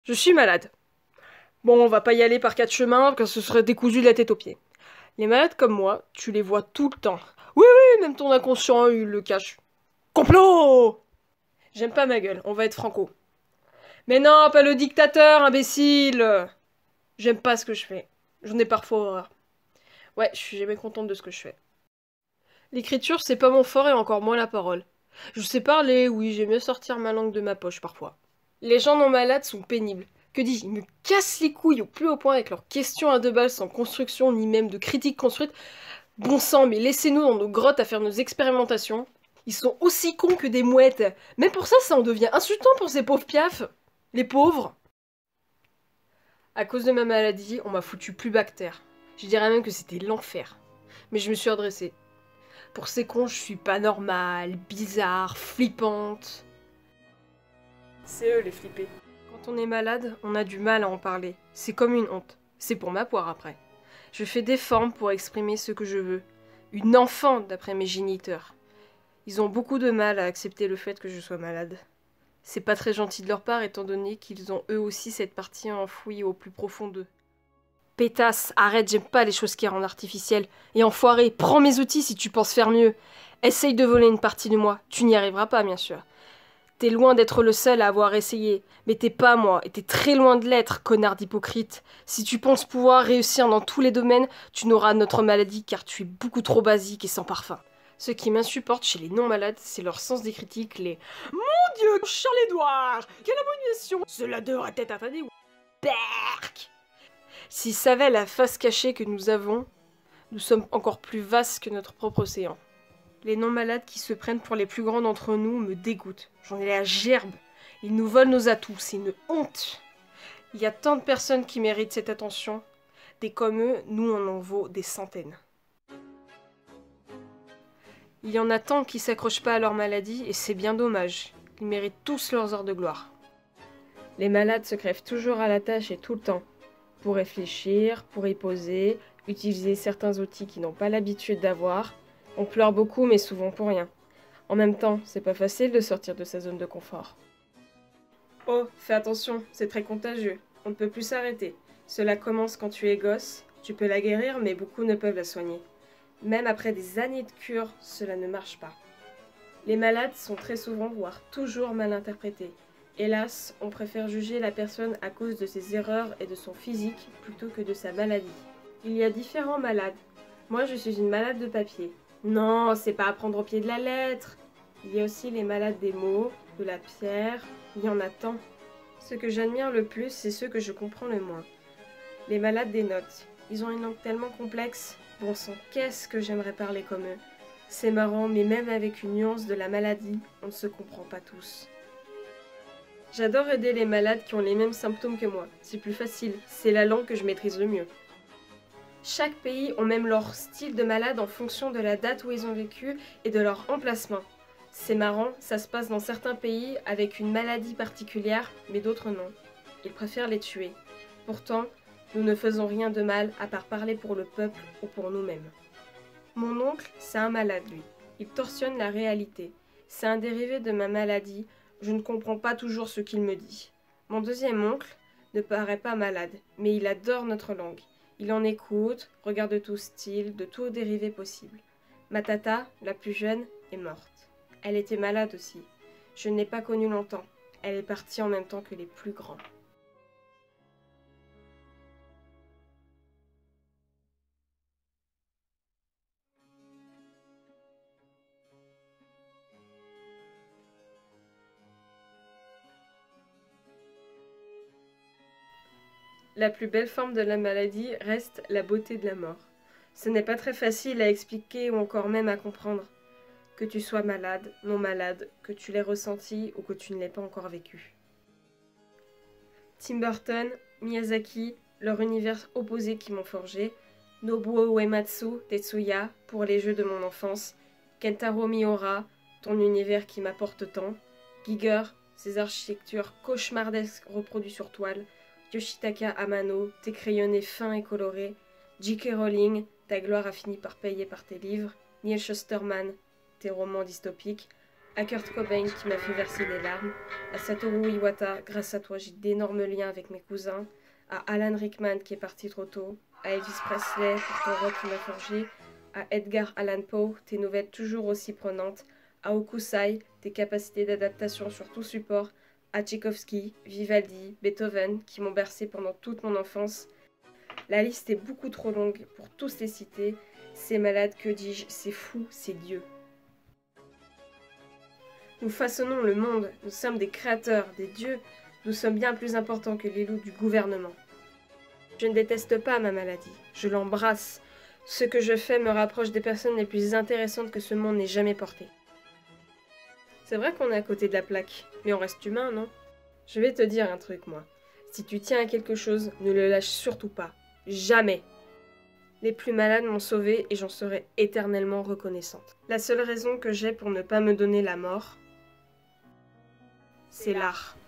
Je suis malade. Bon, on va pas y aller par quatre chemins, car ce serait décousu de la tête aux pieds. Les malades comme moi, tu les vois tout le temps. Oui, oui, même ton inconscient, il le cache. Complot! J'aime pas ma gueule, on va être franco. Mais non, pas le dictateur, imbécile! J'aime pas ce que je fais. J'en ai parfois horreur. Ouais, je suis jamais contente de ce que je fais. L'écriture, c'est pas mon fort et encore moins la parole. Je sais parler, oui, j'aime mieux sortir ma langue de ma poche parfois. Les gens non malades sont pénibles. Que dis-je, ils me cassent les couilles au plus haut point avec leurs questions à deux balles sans construction ni même de critique construite. Bon sang, mais laissez-nous dans nos grottes à faire nos expérimentations. Ils sont aussi cons que des mouettes. Même pour ça, ça en devient insultant pour ces pauvres piafs. Les pauvres. À cause de ma maladie, on m'a foutu plus bactère. Je dirais même que c'était l'enfer. Mais je me suis redressée. Pour ces cons, je suis pas normale, bizarre, flippante. C'est eux les flippés. Quand on est malade, on a du mal à en parler. C'est comme une honte. C'est pour ma poire après. Je fais des formes pour exprimer ce que je veux. Une enfant, d'après mes géniteurs. Ils ont beaucoup de mal à accepter le fait que je sois malade. C'est pas très gentil de leur part, étant donné qu'ils ont eux aussi cette partie enfouie au plus profond d'eux. Pétasse, arrête, j'aime pas les choses qui rendent artificielles. Et enfoiré, prends mes outils si tu penses faire mieux. Essaye de voler une partie de moi. Tu n'y arriveras pas, bien sûr. T'es loin d'être le seul à avoir essayé, mais t'es pas moi, et t'es très loin de l'être, connard d'hypocrite. Si tu penses pouvoir réussir dans tous les domaines, tu n'auras notre maladie car tu es beaucoup trop basique et sans parfum. Ce qui m'insupporte chez les non-malades, c'est leur sens des critiques, les Mon Dieu, Charles-Édouard, quelle abomination! Cela devrait être interdit ou Berk! S'ils savaient la face cachée que nous avons, nous sommes encore plus vastes que notre propre océan. Les non-malades qui se prennent pour les plus grands d'entre nous me dégoûtent. J'en ai la gerbe. Ils nous volent nos atouts. C'est une honte. Il y a tant de personnes qui méritent cette attention. Des comme eux, nous on en vaut des centaines. Il y en a tant qui s'accrochent pas à leur maladie et c'est bien dommage. Ils méritent tous leurs heures de gloire. Les malades se crèvent toujours à la tâche et tout le temps. Pour réfléchir, pour y poser, utiliser certains outils qu'ils n'ont pas l'habitude d'avoir. On pleure beaucoup mais souvent pour rien. En même temps, c'est pas facile de sortir de sa zone de confort. Oh, fais attention, c'est très contagieux. On ne peut plus s'arrêter. Cela commence quand tu es gosse. Tu peux la guérir, mais beaucoup ne peuvent la soigner. Même après des années de cure, cela ne marche pas. Les malades sont très souvent, voire toujours mal interprétés. Hélas, on préfère juger la personne à cause de ses erreurs et de son physique plutôt que de sa maladie. Il y a différents malades. Moi, je suis une malade de papier. Non, c'est pas à prendre au pied de la lettre. Il y a aussi les malades des mots, de la pierre, il y en a tant. Ce que j'admire le plus, c'est ceux que je comprends le moins. Les malades des notes. Ils ont une langue tellement complexe. Bon sang, qu'est-ce que j'aimerais parler comme eux. C'est marrant, mais même avec une nuance de la maladie, on ne se comprend pas tous. J'adore aider les malades qui ont les mêmes symptômes que moi. C'est plus facile, c'est la langue que je maîtrise le mieux. Chaque pays ont même leur style de malade en fonction de la date où ils ont vécu et de leur emplacement. C'est marrant, ça se passe dans certains pays avec une maladie particulière, mais d'autres non. Ils préfèrent les tuer. Pourtant, nous ne faisons rien de mal à part parler pour le peuple ou pour nous-mêmes. Mon oncle, c'est un malade, lui. Il torsionne la réalité. C'est un dérivé de ma maladie, je ne comprends pas toujours ce qu'il me dit. Mon deuxième oncle ne paraît pas malade, mais il adore notre langue. Il en écoute, regarde tout style, de tout dérivé possible. Ma tata, la plus jeune, est morte. Elle était malade aussi. Je ne l'ai pas connue longtemps. Elle est partie en même temps que les plus grands. La plus belle forme de la maladie reste la beauté de la mort. Ce n'est pas très facile à expliquer ou encore même à comprendre. Que tu sois malade, non malade, que tu l'aies ressenti ou que tu ne l'aies pas encore vécu. Tim Burton, Miyazaki, leur univers opposé qui m'ont forgé, Nobuo Uematsu, Tetsuya, pour les jeux de mon enfance, Kentaro Miura, ton univers qui m'apporte tant, Giger, ses architectures cauchemardesques reproduites sur toile, Yoshitaka Amano, tes crayonnés fins et colorés, J.K. Rowling, ta gloire a fini par payer par tes livres, Neil Shusterman, tes romans dystopiques, À Kurt Cobain qui m'a fait verser des larmes, à Satoru Iwata, grâce à toi j'ai d'énormes liens avec mes cousins, à Alan Rickman qui est parti trop tôt, à Elvis Presley pour ton rock qui m'a forgé, à Edgar Allan Poe, tes nouvelles toujours aussi prenantes, à Okusai, tes capacités d'adaptation sur tout support, à Tchaïkovski, Vivaldi, Beethoven qui m'ont bercé pendant toute mon enfance. La liste est beaucoup trop longue pour tous les citer. C'est malade, que dis-je, c'est fou, c'est Dieu. Nous façonnons le monde, nous sommes des créateurs, des dieux, nous sommes bien plus importants que les loups du gouvernement. Je ne déteste pas ma maladie, je l'embrasse. Ce que je fais me rapproche des personnes les plus intéressantes que ce monde n'ait jamais portées. C'est vrai qu'on est à côté de la plaque, mais on reste humain, non? Je vais te dire un truc, moi. Si tu tiens à quelque chose, ne le lâche surtout pas. Jamais. Les plus malades m'ont sauvée et j'en serai éternellement reconnaissante. La seule raison que j'ai pour ne pas me donner la mort, c'est l'art.